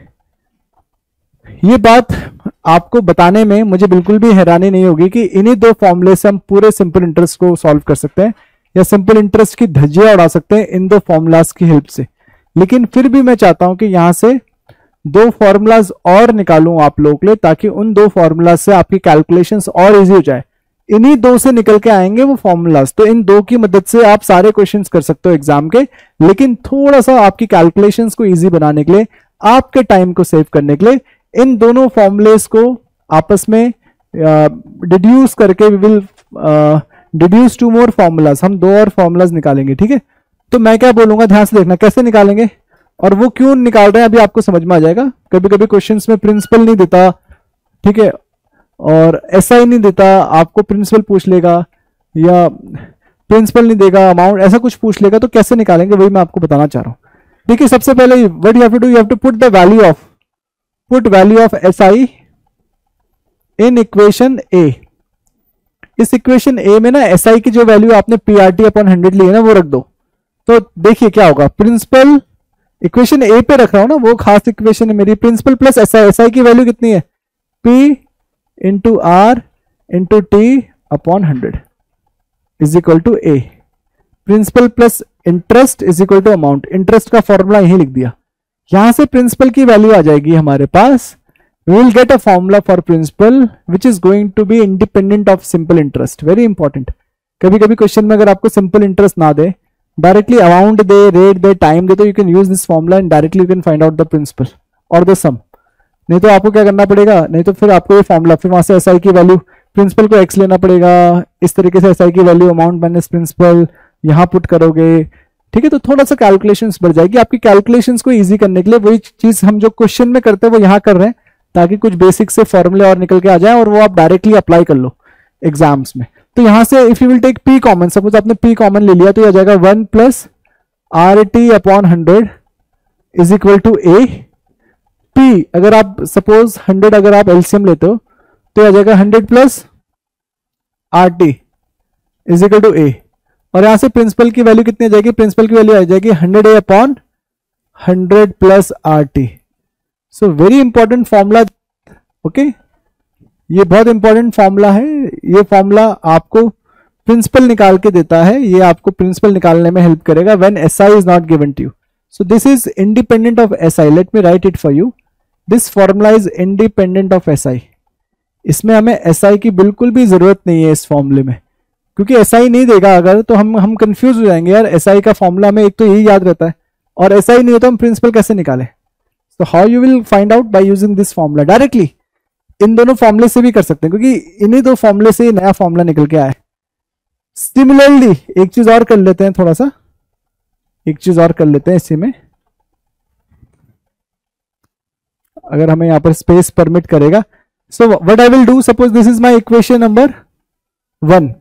ये बात आपको बताने में मुझे बिल्कुल भी हैरानी नहीं होगी कि इन्हीं दो फॉर्मूले से हम पूरे सिंपल इंटरेस्ट को सॉल्व कर सकते हैं, या सिंपल इंटरेस्ट की धज्जियां उड़ा सकते हैं इन दो फॉर्मूलाज की हेल्प से। लेकिन फिर भी मैं चाहता हूं कि यहां से दो फॉर्मूलाज और निकालूं आप लोगों के लिए, ताकि उन दो फॉर्मूलाज से आपकी कैलकुलेशंस और इजी हो जाए। इन्हीं दो से निकल के आएंगे वो फॉर्मूलाज, तो इन दो की मदद से आप सारे क्वेश्चंस कर सकते हो एग्जाम के। लेकिन थोड़ा सा आपकी कैलकुलेशंस को इजी बनाने के लिए, आपके टाइम को सेव करने के लिए, इन दोनों फॉर्मूलेस को आपस में डिड्यूस करके we will deduce two more formulas, हम दो और फॉर्मूलाज निकालेंगे, ठीक है। तो मैं क्या बोलूंगा, ध्यान से देखना कैसे निकालेंगे और वो क्यों निकाल रहे हैं, अभी आपको समझ में आ जाएगा। कभी कभी क्वेश्चंस में प्रिंसिपल नहीं देता, ठीक है, और एसआई नहीं देता, आपको प्रिंसिपल पूछ लेगा, या प्रिंसिपल नहीं देगा, अमाउंट ऐसा कुछ पूछ लेगा, तो कैसे निकालेंगे वही मैं आपको बताना चाह रहा हूं। देखिए सबसे पहले what you have to do, you have to put the value of put value of SI in equation A. इस इक्वेशन ए में ना एसआई की जो वैल्यू आपने पीआरटी अपॉन हंड्रेड ली है ना, वो रख दो। तो देखिए क्या होगा, प्रिंसिपल इक्वेशन ए पे रख रहा हूं ना, वो खास इक्वेशन है मेरी। Principal plus S I, S I की वैल्यू कितनी है? P into R into T upon hundred is equal to A. Principal plus interest is equal to amount. Interest का फॉर्मूला यही लिख दिया। यहां से प्रिंसिपल की वैल्यू आ जाएगी हमारे पास। we will get a formula for principal which is going to be independent of simple interest. very important. कभी कभी क्वेश्चन में अगर आपको सिंपल इंटरेस्ट ना दे, डायरेक्टली अमाउंट दे, रेट दे, टाइम दे, तो you can use this formula and directly you can find out the principal और द सम। नहीं तो आपको क्या करना पड़ेगा, नहीं तो फिर आपको ये फॉर्मूला, फिर वहां से एसआई की वैल्यू, प्रिंसिपल को एक्स लेना पड़ेगा, इस तरीके से एसआई की वैल्यू अमाउंट माइनस प्रिंसिपल यहां पुट करोगे, ठीक है। तो थोड़ा सा कैलकुलेशंस बढ़ जाएगी आपकी। कैलकुलेशंस को इजी करने के लिए वही चीज हम जो क्वेश्चन में करते हैं वो यहाँ कर रहे हैं, ताकि कुछ बेसिक से फॉर्मूले और निकल के आ जाए और वो आप डायरेक्टली अप्लाई कर लो एग्जाम्स में। तो यहां से if you will take P common, suppose आपने पी कॉमन ले लिया, तो ये आ जाएगा one plus R T upon hundred is equal to A. P अगर आप सपोज हंड्रेड अगर आप एलसीएम लेते हो तो आ जाएगा hundred plus R T is equal to A. और यहां से प्रिंसिपल की वैल्यू कितनी आ जाएगी? प्रिंसिपल की वैल्यू आ जाएगी हंड्रेड ए upon hundred plus R T. So very important formula, okay, ये बहुत इंपॉर्टेंट फॉर्मूला है। ये फॉर्मूला आपको प्रिंसिपल निकाल के देता है, ये आपको प्रिंसिपल निकालने में हेल्प करेगा when SI is not given to you. So this is independent of SI. Let me write it for you. This formula is independent of SI. इसमें हमें एसआई की बिल्कुल भी जरूरत नहीं है इस फॉर्मूले में, क्योंकि एसआई नहीं देगा अगर, तो हम हम कंफ्यूज हो जाएंगे यार। एसआई का फॉर्मूला में एक तो यही याद रहता है, और एसआई नहीं है तो हम प्रिंसिपल कैसे निकालें? So how you will find out by using this formula directly? इन दोनों फॉर्मूले से भी कर सकते हैं, क्योंकि इन्हीं दो फॉर्मूले से नया फॉर्मूला निकल के आया है। सिमिलरली एक चीज और कर लेते हैं, थोड़ा सा एक चीज और कर लेते हैं इसी में, अगर हमें यहां पर स्पेस परमिट करेगा। So what I will do, suppose this is my equation number one,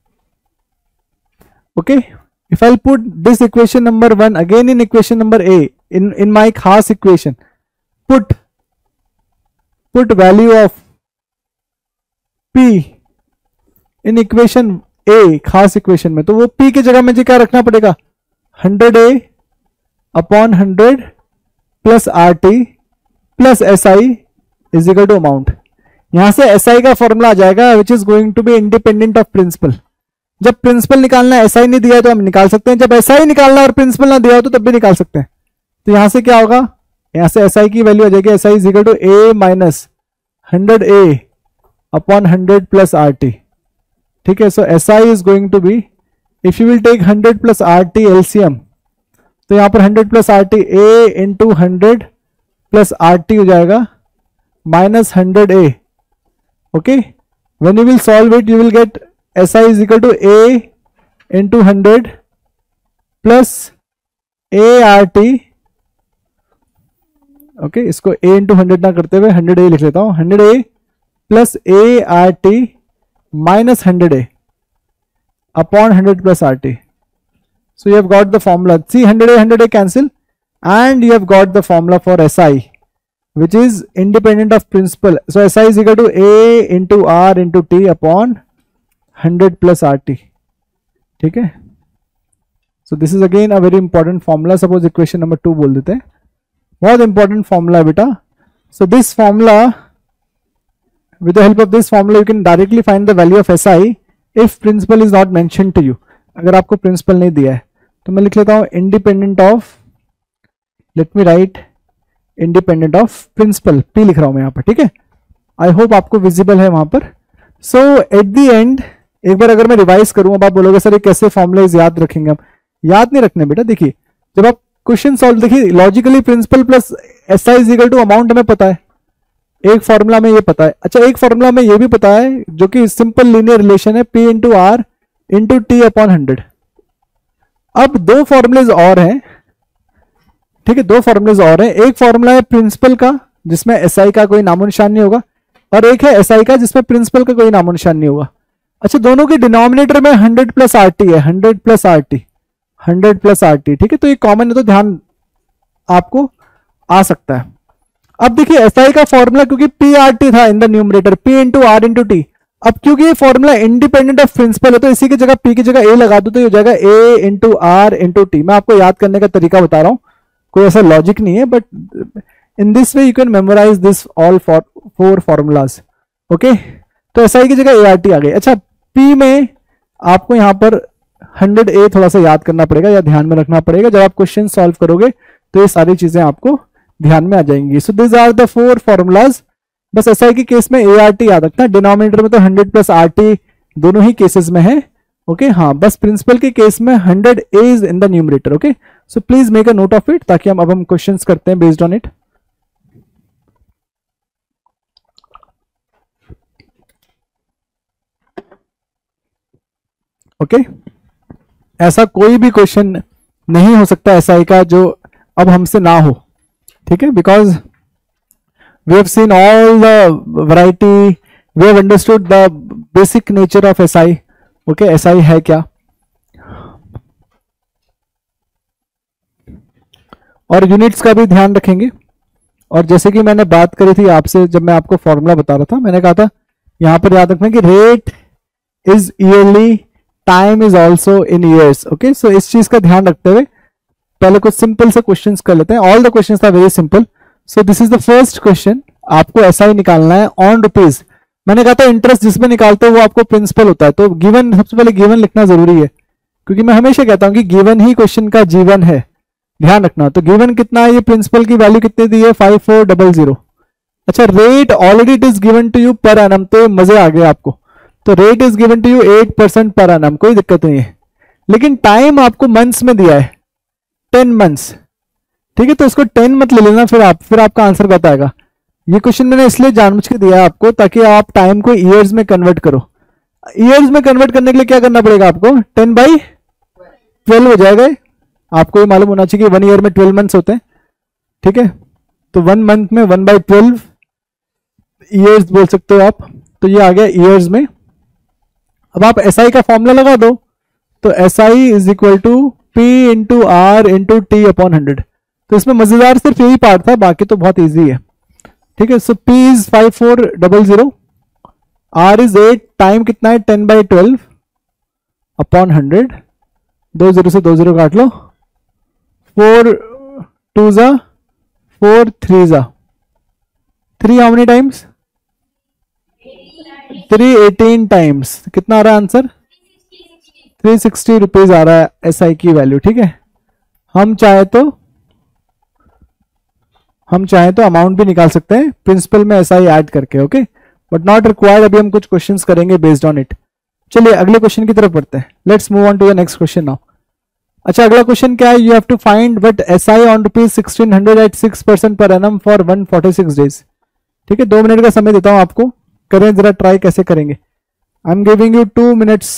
okay. If I'll put this equation number one again in equation number A, in in my khas equation, put put value of P in equation A, खास equation में, तो वो P की जगह मुझे क्या रखना पड़ेगा? Hundred A upon hundred plus R T plus S I is equal to amount. यहां से एस आई का फॉर्मूला आ जाएगा which is going to be independent of principal. जब प्रिंसिपल निकालना है, एसआई नहीं दिया है तो हम निकाल सकते हैं, जब एसआई निकालना है और प्रिंसिपल ना दिया हो तो तब भी निकाल सकते हैं। तो यहां से क्या होगा, यहां से एसआई की वैल्यू आ जाएगी, SI is equal to A minus hundred A upon hundred plus R T, ठीक है। So SI is going to be, if you will take hundred plus R T LCM, तो यहां पर hundred plus R T A into hundred plus R T हो जाएगा minus hundred A, okay. When you will solve it you will get S I is equal to A into hundred plus A R T, okay. इसको A into hundred ना करते हुए hundred A लिख लेता हूं, hundred A plus A R T minus hundred A upon hundred plus R T. So you have got the formula. See, hundred A hundred A cancel and you have got the formula for S I which is independent of principal. So S I is equal to A into R into T upon hundred plus R T, ठीक है। So this is again a very important formula. Suppose equation number two बोल देते हैं, बहुत important formula है बेटा। So this formula, with the help of this formula you can directly find the value of S I if principal is not mention to you. अगर आपको principal नहीं दिया है तो मैं लिख लेता हूं independent of, let me write independent of principal, P लिख रहा हूं मैं यहां पर, ठीक है। आई होप आपको विजिबल है वहां पर। सो एट द एंड एक बार अगर मैं रिवाइज करूं, अब आप बोलोगे सर ये कैसे फॉर्मुलेज याद रखेंगे? हम याद नहीं रखने बेटा। देखिए जब आप क्वेश्चन सॉल्व, देखिए logically principal plus S I is equal to amount हमें पता है, एक फॉर्मूला में ये पता है। अच्छा, एक फॉर्मूला में ये भी पता है जो कि सिंपल लीनियर रिलेशन है, P into R into T upon hundred. अब दो फॉर्मुलेज और हैं, ठीक है, दो फॉर्मुलेज और हैं। एक फॉर्मूला है प्रिंसिपल का जिसमें एस आई का कोई नामो निशान नहीं होगा, और एक है एस आई का जिसमें प्रिंसिपल का कोई नामो निशान नहीं होगा। अच्छा, दोनों के डिनोमिनेटर में हंड्रेड प्लस आर टी है, hundred plus R T, hundred plus R T, ठीक है। तो ये कॉमन है तो ध्यान आपको आ सकता है। अब देखिए एसआई का फॉर्मूला, क्योंकि पी आर टी था in the numerator, P into R into T. अब क्योंकि ये फॉर्मूला इंडिपेंडेंट ऑफ प्रिंसिपल है तो इसी की जगह पी की जगह ए लगा दो तो ये हो जाएगा A into R into T. मैं आपको याद करने का तरीका बता रहा हूं। कोई ऐसा लॉजिक नहीं है, but in this way you can memorise this all for four formulas. Okay, तो एसआई की जगह एआरटी आ गई। अच्छा, पी में आपको यहाँ पर हंड्रेड ए थोड़ा सा याद करना पड़ेगा या ध्यान में रखना पड़ेगा। जब आप क्वेश्चन सॉल्व करोगे तो ये सारी चीजें आपको ध्यान में आ जाएंगी। So this are the four formulas. बस एसआई के केस में एआरटी याद रखना, डिनोमिनेटर में तो हंड्रेड प्लस आरटी दोनों ही केसेस में है। ओके okay, हाँ, बस प्रिंसिपल के केस में hundred A is in the numerator. Okay, so please make a note of it, ताकि हम अब हम क्वेश्चंस करते हैं based on it. Okay okay? ऐसा कोई भी क्वेश्चन नहीं हो सकता एसआई का जो अब हमसे ना हो, ठीक है, because we have seen all the variety, we have understood the basic nature of SI. Okay, SI है क्या, और यूनिट्स का भी ध्यान रखेंगे। और जैसे कि मैंने बात करी थी आपसे जब मैं आपको फॉर्मूला बता रहा था, मैंने कहा था यहां पर याद रखना कि rate is yearly, time is also in years. Okay, so इस चीज का ध्यान रखते हुए पहले कुछ सिंपल से क्वेश्चंस कर लेते हैं। All the questions are very simple. So this is the first question, आपको एसआई निकालना है ऑन रुपीज। मैंने कहा था इंटरेस्ट जिसमें निकालते हो वो आपको प्रिंसिपल होता है, तो गिवन, सबसे पहले गिवन लिखना जरूरी है, क्योंकि मैं हमेशा कहता हूं कि गिवन ही क्वेश्चन का जीवन है, ध्यान रखना। तो गिवन कितना है, ये प्रिंसिपल की वैल्यू कितनी दी है, फाइव फोर डबल जीरो। अच्छा, rate already it is given to you per annum, तो मजे आ गए आपको। तो rate is given to you eight percent पर एनम, कोई दिक्कत नहीं है। लेकिन टाइम आपको मंथ्स में दिया है, टेन मंथ्स, ठीक है, तो उसको टेन मत ले लेना, फिर आप फिर आपका आंसर बताएगा। ये क्वेश्चन मैंने इसलिए जानबूझ के दिया है आपको, ताकि आप टाइम को ईयर्स में कन्वर्ट करो। ईयर्स में कन्वर्ट करने के लिए क्या करना पड़ेगा आपको, टेन बाई ट्वेल्व हो जाएगा। आपको ये मालूम होना चाहिए कि वन ईयर में ट्वेल्व मंथ्स होते हैं, ठीक है, तो वन मंथ में वन बाई ट्वेल्व ईयर्स बोल सकते हो आप। तो ये आ गया ईयर्स में। अब आप एसआई का फॉर्मूला लगा दो, तो SI is equal to P into R into T upon hundred. तो इसमें मजेदार सिर्फ यही पार्ट था, बाकी तो बहुत इजी है, ठीक है। So P is five four double zero, R is eight, time कितना है ten by twelve upon hundred, दो जीरो से दो जीरो काट लो, फोर टू जा फोर, थ्री जा three, how many times, three eighteen times. कितना आ रहा है आंसर, थ्री सिक्सटी रुपीज आ रहा है एसआई की वैल्यू, ठीक है। हम चाहे तो हम चाहे तो अमाउंट भी निकाल सकते हैं प्रिंसिपल में एसआई ऐड करके, ओके, बट नॉट रिक्वायर्ड। अभी हम कुछ क्वेश्चंस करेंगे बेस्ड ऑन इट। चलिए अगले क्वेश्चन की तरफ बढ़ते हैं। Let's move on to the next question now. अच्छा, अगला क्वेश्चन क्या है, you have to find what SI on rupees sixteen hundred at six percent पर annum for one forty six days. ठीक है, दो मिनट का समय देता हूं आपको, करें जरा ट्राई कैसे करेंगे। I am giving you two minutes,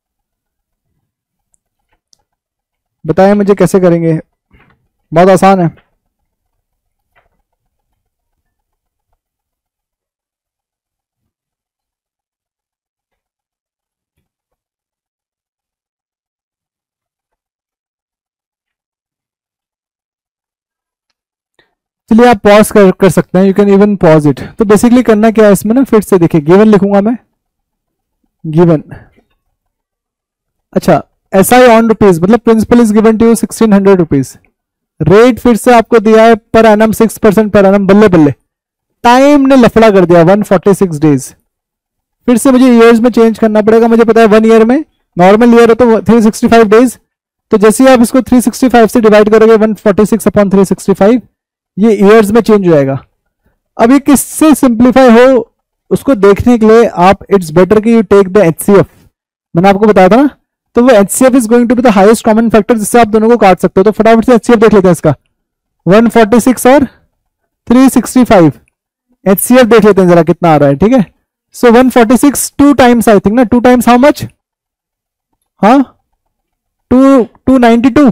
बताएं मुझे कैसे करेंगे, बहुत आसान है। चलिए आप पॉज कर, कर सकते हैं, you can even pause it. तो बेसिकली करना क्या है इसमें ना, फिर से देखिए, गिवन लिखूंगा मैं, गिवन। अच्छा, एस आई ऑन रुपीज मतलब principal is given to you sixteen hundred rupees, rate फिर से आपको दिया है पर एनम सिक्स परसेंट पर एनम, बल्ले बल्ले टाइम ने लफड़ा कर दिया वन फोर्टी सिक्स डेज। फिर से मुझे ईयर्स में चेंज करना पड़ेगा, मुझे पता है वन ईयर में नॉर्मल ईयर है तो थ्री सिक्सटी फाइव डेज, तो जैसे ही आप इसको थ्री सिक्सटी फाइव से डिवाइड करोगे one forty six upon three sixty five, ये ईयर्स में चेंज हो जाएगा। अब ये किससे सिंप्लीफाई हो उसको देखने के लिए आप, इट्स बेटर कि यू टेक द एचसीएफ। मैंने आपको बताया था ना, तो वो HCF is going to be the highest common factor, जिससे आप दोनों को काट सकते हो। तो फटाफट से एचसीएफ देख लेते हैं इसका, वन फोर्टी सिक्स और थ्री सिक्सटी फाइव, एचसीएफ देख लेते हैं जरा कितना आ रहा है। ठीक है, so one forty six two times, I think ना, टू टाइम्स हाउ मच, हाँ two two ninety two,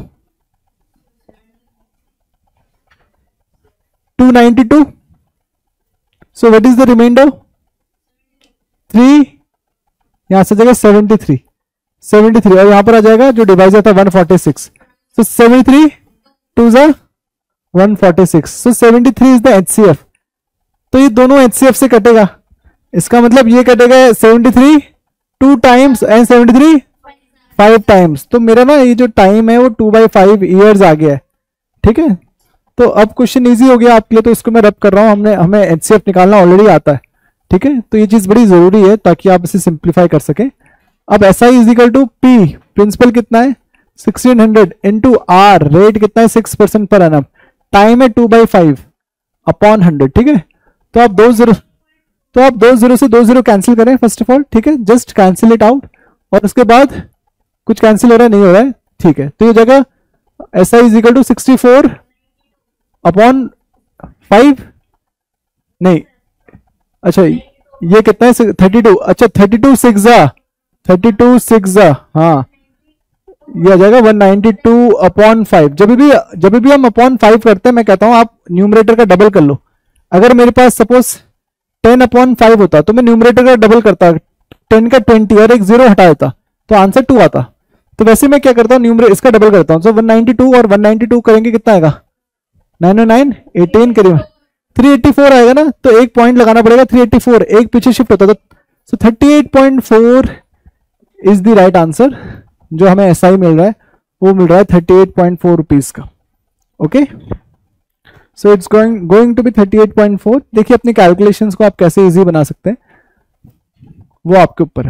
two ninety two. So what is the remainder? Three, यहां से जाएगा सेवेंटी थ्री, सेवेंटी थ्री, और यहां पर आ जाएगा जो डिवाइजर था one forty six, so seventy three two जा one forty six, so seventy three is the H C F। तो ये दोनों H C F से कटेगा, इसका मतलब ये कटेगा seventy three two times and seventy three five times. तो मेरा ना ये जो टाइम है वो टू बाई फाइव ईयर्स आ गया है। ठीक है, तो अब क्वेश्चन इजी हो गया आपके लिए, तो इसको मैं रब कर रहा हूं। हमने हमें एचसीएफ निकालना ऑलरेडी आता है, ठीक है। तो ये चीज बड़ी जरूरी है ताकि आप इसे सिंप्लीफाई कर सके। अब S I is equal to P, principal कितना है sixteen hundred into R, rate कितना है सिक्स परसेंट पर एनम, टाइम है two by five upon hundred, ठीक है। तो आप दो जीरो तो आप दो जीरो से दो जीरो कैंसिल करें फर्स्ट ऑफ ऑल, ठीक है, जस्ट कैंसिल इट आउट। और उसके बाद कुछ कैंसिल हो रहा है, नहीं हो रहा है, ठीक है। तो ये जगह S I is equal to sixty four upon five, नहीं अच्छा ये कितना है थर्टी टू, अच्छा thirty two six thirty two six हाँ ये आ जाएगा one ninety two upon five. जब भी जब भी हम अपॉन फाइव करते हैं, मैं कहता हूं आप न्यूमरेटर का डबल कर लो। अगर मेरे पास सपोज टेन अपॉन फाइव होता तो मैं न्यूमरेटर का डबल करता, टेन का ट्वेंटी और एक जीरो हटा देता तो आंसर टू आता। तो वैसे मैं क्या करता हूँ, न्यूमरेटर इसका डबल करता हूँ। सो वन नाइनटी टू और वन नाइनटी टू करेंगे कितना आएगा, नाइन नाइन एटीन करीब थ्री एटी फोर आएगा ना। तो एक पॉइंट लगाना पड़ेगा, थ्री एटी फोर एक पीछे शिफ्ट होता। तो so thirty eight point four is the right answer. जो हमें एसआई मिल रहा है वो मिल रहा है thirty eight point four rupees का। Okay, so it's going going to be thirty eight point four. देखिए अपनी कैलकुलेशंस को आप कैसे इजी बना सकते हैं वो आपके ऊपर है।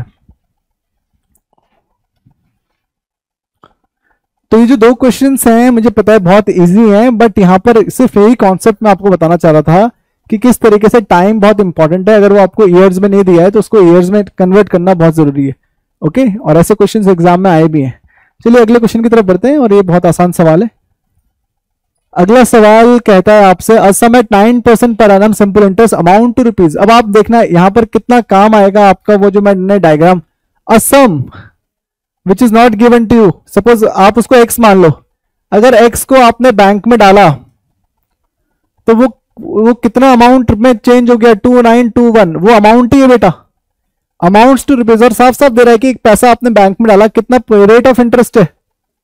तो ये जो दो क्वेश्चंस हैं मुझे पता है बहुत इजी हैं, बट यहां पर सिर्फ यही कॉन्सेप्ट मैं आपको बताना चाह रहा था कि किस तरीके से टाइम बहुत इंपॉर्टेंट है। अगर वो आपको ईयर्स में नहीं दिया है तो उसको ईयर्स में कन्वर्ट करना बहुत जरूरी है। ओके, और ऐसे क्वेश्चंस एग्जाम में आए भी हैं। चलिए अगले क्वेश्चन की तरफ बढ़ते हैं, और ये बहुत आसान सवाल है। अगला सवाल कहता है आपसे a sum at nine percent पर annum simple interest amount to rupees. अब आप देखना यहां पर कितना काम आएगा आपका वो जो मैंने diagram, a sum which is not given to you. Suppose आप उसको एक्स मान लो, अगर एक्स को आपने बैंक में डाला तो वो वो कितना अमाउंट में चेंज हो गया, टू नाइन टू वन, वो अमाउंट ही है बेटा, अमाउंट्स टू रुपीज। और साफ साफ दे रहा है कि एक पैसा आपने बैंक में डाला, कितना रेट ऑफ इंटरेस्ट है,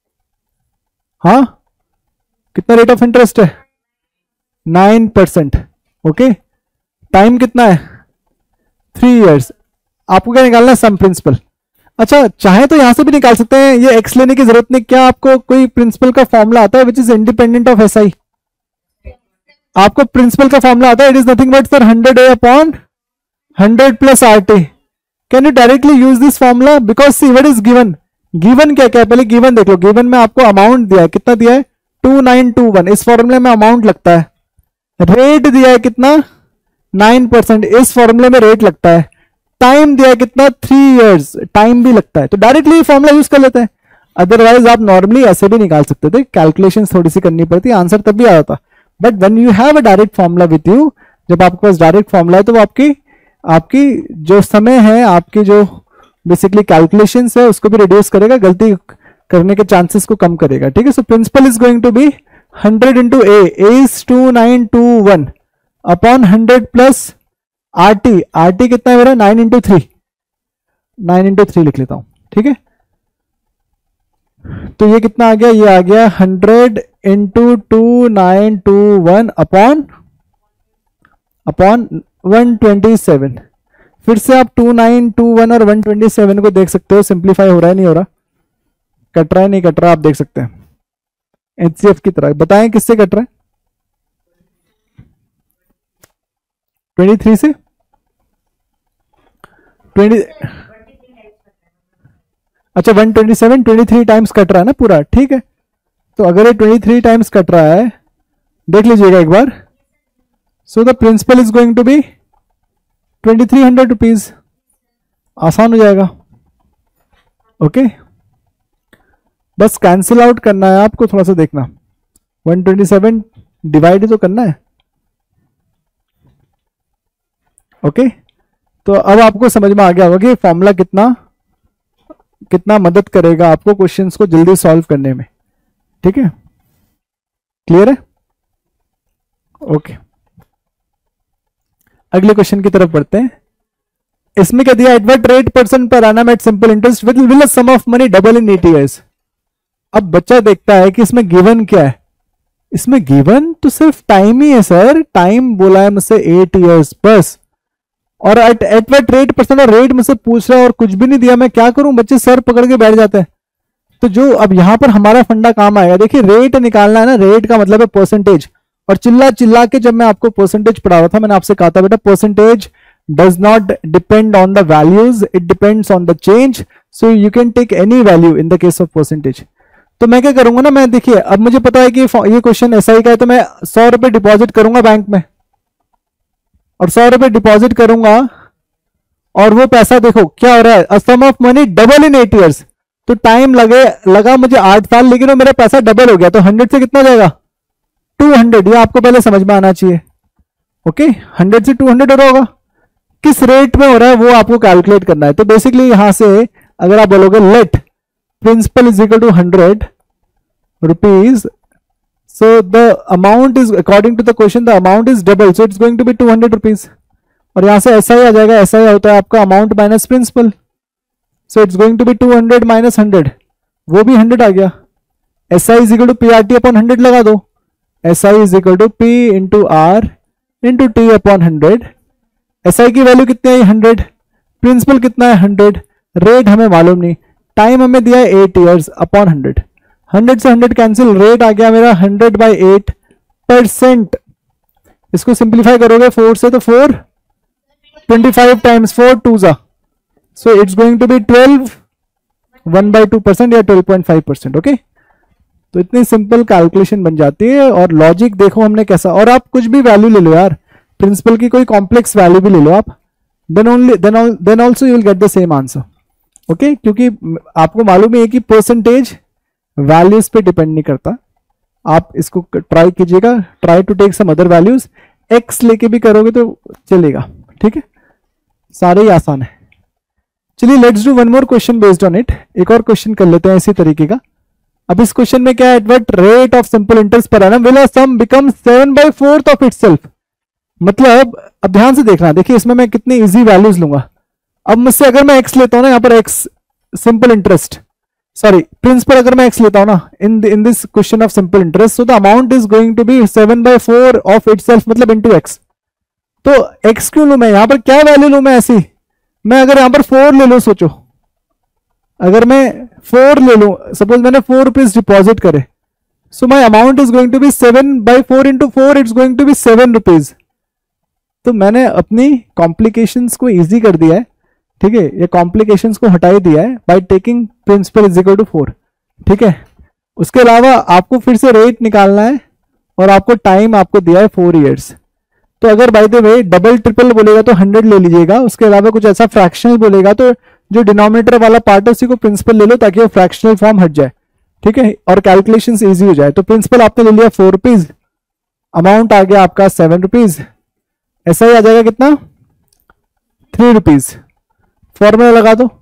हाँ कितना रेट ऑफ इंटरेस्ट है, नाइन परसेंट। ओके, टाइम कितना है, थ्री इयर्स। आपको क्या निकालना है, सम प्रिंसिपल। अच्छा, चाहे तो यहां से भी निकाल सकते हैं, ये एक्स लेने की जरूरत नहीं। क्या आपको कोई प्रिंसिपल का फॉर्मूला आता है which is independent of S I? आपको प्रिंसिपल का फॉर्मूला आता है, it is nothing but sir hundred A upon hundred plus R T. Can you directly use this formula? Because see what is given, given क्या क्या है, पहले given देख लो। Given में आपको अमाउंट दिया है, कितना दिया है, टू नाइन टू वन, इस फॉर्मूले में अमाउंट लगता है। रेट दिया है कितना, नाइन परसेंट, इस फॉर्मूले में रेट लगता है। टाइम दिया है कितना, थ्री इयर्स, टाइम भी लगता है। तो डायरेक्टली फॉर्मूला यूज कर लेते हैं। अदरवाइज आप नॉर्मली ऐसे भी निकाल सकते थे, कैलकुलेशन थोड़ी सी करनी पड़ती, आंसर तब भी आ जाता। But when you have a direct formula with you, जब आपके पास डायरेक्ट फॉर्मूला है तो वो आपकी आपकी जो समय है, आपकी जो बेसिकली कैलकुलेशंस है उसको भी रिड्यूस करेगा, गलती करने के चांसेस को कम करेगा। ठीक है, so principal is going to be hundred into a is two nine two one upon hundred plus R T. R T कितना है मेरा, nine into three, nine into three लिख लेता हूं। ठीक है, तो ये कितना आ गया, ये आ गया hundred into two nine two one upon upon one twenty seven. फिर से आप टू नाइन टू वन और वन ट्वेंटी सेवन को देख सकते हो, सिंप्लीफाई हो रहा है नहीं हो रहा, कट रहा है नहीं कट रहा, आप देख सकते हैं एचसीएफ की तरह। बताएं किससे कट रहा है, ट्वेंटी थ्री से, ट्वेंटी अच्छा one twenty seven, twenty three times cut रहा है ना पूरा। ठीक है, तो अगर ये ट्वेंटी थ्री टाइम्स कट रहा है, देख लीजिएगा एक बार। So the principal is going to be twenty three hundred rupees. आसान हो जाएगा। ओके, बस कैंसिल आउट करना है आपको, थोड़ा सा देखना, वन ट्वेंटी सेवन डिवाइड तो करना है। ओके, तो अब आपको समझ में आ गया होगा कि फॉर्मूला कितना कितना मदद करेगा आपको क्वेश्चंस को जल्दी सॉल्व करने में। ठीक है, क्लियर है? ओके, अगले क्वेश्चन की तरफ बढ़ते हैं। इसमें क्या दिया, एट व्हाट रेट परसेंट पर annum at simple interest will will sum of money double in eight years. अब बच्चा देखता है कि इसमें गिवन क्या है, इसमें गिवन तो सिर्फ टाइम ही है सर, टाइम बोला है मुझसे एट इयर्स बस, और at at what rate percent, और रेट मुझसे पूछ रहा है और कुछ भी नहीं दिया। मैं क्या करूं, बच्चे सर पकड़ के बैठ जाते हैं। तो जो अब यहां पर हमारा फंडा काम आएगा, देखिए रेट निकालना है ना, रेट का मतलब है परसेंटेज, और चिल्ला चिल्ला के जब मैं आपको परसेंटेज पढ़ा रहा था, मैंने आपसे कहा था बेटा percentage does not depend on the values, it depends on the change, so you can take any value in the case of percentage. तो मैं क्या करूंगा ना, मैं देखिए अब मुझे पता है कि ये क्वेश्चन ऐसा ही का है, तो मैं सौ रुपए डिपॉजिट करूंगा बैंक में और सौ रुपए डिपॉजिट करूंगा और वो पैसा देखो क्या हो रहा है, a sum of money double in eight years. तो टाइम लगे लगा मुझे आठ साल, लेकिन वो मेरा पैसा डबल हो गया। तो हंड्रेड से कितना हो जाएगा, टू हंड्रेड। ये आपको पहले समझ में आना चाहिए। ओके, हंड्रेड से टू हंड्रेड हो रहा होगा, किस रेट में हो रहा है वो आपको कैलकुलेट करना है। तो बेसिकली यहां से अगर आप बोलोगे let principal is equal to hundred rupees, so the amount is according to the question the amount is double, so it's going to be two hundred rupees। और यहां से ऐसा ही आ जाएगा, ऐसा ही होता है आपका amount minus principal, so it's going to be two hundred minus hundred, वो भी हंड्रेड आ गया। S I is equal to P R T upon hundred लगा दो, S I is equal to P into R into T upon hundred. S I की value कितनी है, hundred, principal कितना है हंड्रेड, रेट हमें मालूम नहीं, टाइम हमें दिया है eight years upon hundred. Hundred से हंड्रेड कैंसिल, रेट आ गया मेरा हंड्रेड बाई एट परसेंट। इसको सिंप्लीफाई करोगे फोर से तो four twenty five times four two जा, so it's going to be twelve one by two percent या twelve point five percent. Okay, तो इतनी सिंपल कैलकुलेशन बन जाती है। और लॉजिक देखो हमने कैसा, और आप कुछ भी वैल्यू ले लो यार, प्रिंसिपल की कोई कॉम्प्लेक्स वैल्यू भी ले लो आप, then only then then also you will get the same answer. Okay, क्योंकि आपको मालूम है कि परसेंटेज वैल्यूज पे डिपेंड नहीं करता। आप इसको ट्राई कीजिएगा, try to take some other values, x लेके भी करोगे तो चलेगा। ठीक है, सारे ही आसान है। चलिए let's do one more question based on it. एक और क्वेश्चन कर लेते हैं इसी तरीके का। अब इस क्वेश्चन में क्या है, at what rate of simple interest per annum will a sum become seven by fourth of itself. मतलब अब ध्यान से देखना, देखिए इसमें मैं कितनी इजी वैल्यूज लूंगा। अब मुझसे अगर मैं एक्स लेता हूं ना, यहां पर x simple interest sorry principal अगर मैं एक्स लेता हूं ना in in this question of simple interest, so the amount is going to be seven by four of itself, मतलब इनटू एक्स। तो एक्स क्यों लूं मैं, यहां पर क्या वैल्यू लूं मैं ऐसी, मैं अगर यहां पर फोर ले लूं, सोचो अगर मैं फोर ले लूं, सपोज मैंने फोर रुपीज डिपॉजिट करे, so my amount is going to be seven by four into four, it's going to be seven rupees. तो मैंने अपनी कॉम्प्लिकेशंस को इजी कर दिया है। ठीक है, ये कॉम्प्लिकेशंस को हटा दिया है by taking principal is equal to four. ठीक है, उसके अलावा आपको फिर से रेट निकालना है और आपको टाइम आपको दिया है फोर इयर्स। तो अगर by the way double triple बोलेगा तो हंड्रेड ले लीजिएगा, उसके अलावा कुछ ऐसा फ्रैक्शनल बोलेगा तो जो डिनोमिनेटर वाला पार्ट है उसी को प्रिंसिपल ले लो ताकि वो फ्रैक्शनल फॉर्म हट जाए। ठीक है, और कैलकुलेशन इजी हो जाए। तो प्रिंसिपल आपने ले लिया फोर रुपीज, अमाउंट आ गया आपका सेवन रुपीज, ऐसा ही आ जाएगा कितना, थ्री रुपीज। फॉर्मूला लगा दो,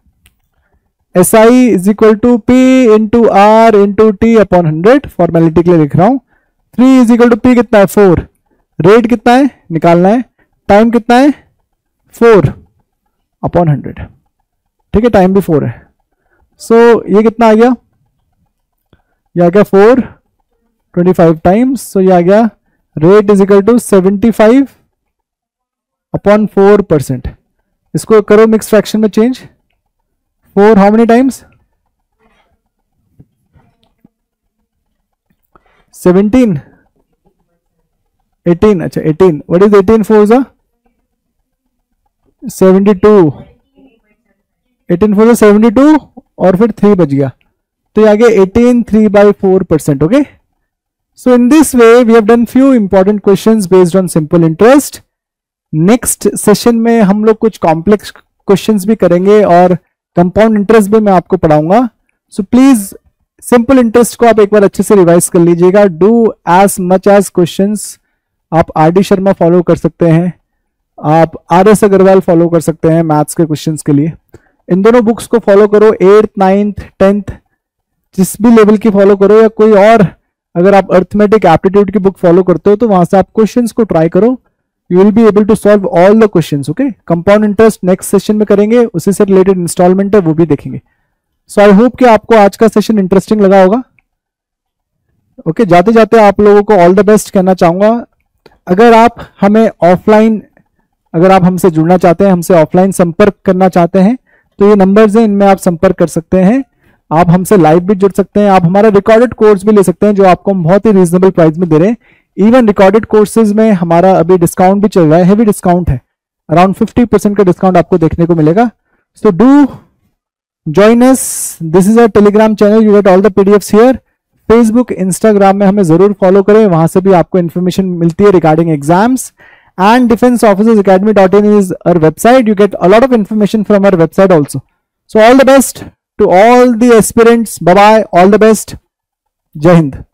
S I is equal to P into R into T upon hundred, formality के लिए लिख रहा हूं। Three is equal to P कितना है, फोर, रेट कितना है निकालना है, टाइम कितना है, फोर अपॉन हंड्रेड। ठीक है, टाइम भी फोर है। सो so, ये कितना आ गया, ये आ गया four twenty five times, so ये आ गया rate is equal to seventy five upon four percent. इसको करो मिक्स फ्रैक्शन में change, four how many times, seventeen, eighteen, अच्छा eighteen, what is eighteen four जा seventy two, eighteen four seventy two और फिर थ्री बच गया, तो ये आ गया eighteen three by four percent. Okay, so in this way we have done few important questions based on simple interest. Next session में हम लोग कुछ कॉम्प्लेक्स क्वेश्चंस भी करेंगे और कंपाउंड इंटरेस्ट भी मैं आपको पढ़ाऊंगा। सो प्लीज सिंपल इंटरेस्ट को आप एक बार अच्छे से रिवाइज कर लीजिएगा। Do as much as questions. आप आर डी शर्मा फॉलो कर सकते हैं, आप आर एस अग्रवाल फॉलो कर सकते हैं मैथ्स के क्वेश्चंस के लिए। इन दोनों बुक्स को फॉलो करो, एट्थ नाइन्थ टेंथ जिस भी लेवल की फॉलो करो, या कोई और अगर आप अर्थमेटिक एप्टीट्यूड की बुक फॉलो करते हो तो वहां से आप क्वेश्चंस को ट्राई करो, you will be able to solve all the questions. Okay, compound interest next session में करेंगे, उसी से रिलेटेड इंस्टॉलमेंट है वो भी देखेंगे। सो आई होप कि आपको आज का सेशन इंटरेस्टिंग लगा होगा। ओके okay, जाते जाते आप लोगों को ऑल द बेस्ट कहना चाहूंगा। अगर आप हमें ऑफलाइन अगर आप हमसे जुड़ना चाहते हैं, हमसे ऑफलाइन संपर्क करना चाहते हैं, तो ये नंबर्स हैं, इनमें आप संपर्क कर सकते हैं। आप हमसे लाइव भी जुड़ सकते हैं, आप हमारा रिकॉर्डेड कोर्स भी ले सकते हैं जो आपको हम बहुत ही रीजनेबल प्राइस में दे रहे हैं। इवन रिकॉर्डेड कोर्सेज में हमारा अभी डिस्काउंट भी चल रहा है, हेवी डिस्काउंट है, अराउंड फिफ्टी परसेंट का डिस्काउंट आपको देखने को मिलेगा. So do join us. This is a telegram channel, you get all the PDFs here. Facebook Instagram में हमें जरूर फॉलो करें, वहां से भी आपको इन्फॉर्मेशन मिलती है regarding exams. And defense officers academy dot in is our website. You get a lot of information from our website also. So all the best to all the aspirants. Bye bye. All the best. Jai Hind.